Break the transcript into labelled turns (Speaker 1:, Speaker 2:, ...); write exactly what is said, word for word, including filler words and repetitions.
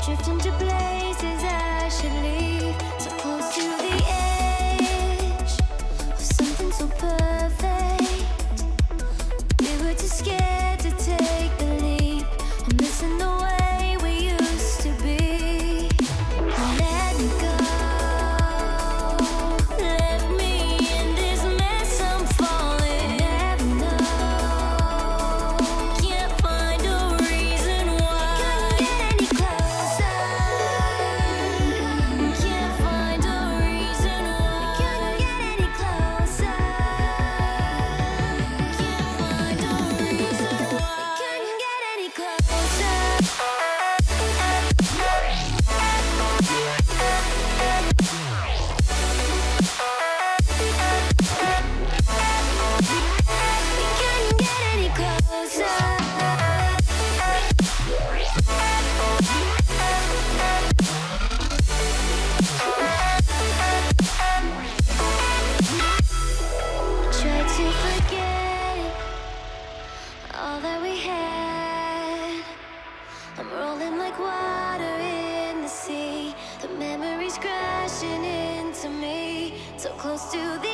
Speaker 1: drifting to places I should leave, so close to the edge of something so perfect. We were too scared to take the leap. I'm missing the way we used to be. Let me go. Let me in this mess I'm falling. Never know. Can't find a reason why. Couldn't get any closer. Can't find a reason why. Couldn't get any closer. Can't find a reason why. Couldn't get any closer. We couldn't get any closer. Tried to forget all that we had. I'm rolling like water in the sea. The memories crashing into me. So close to the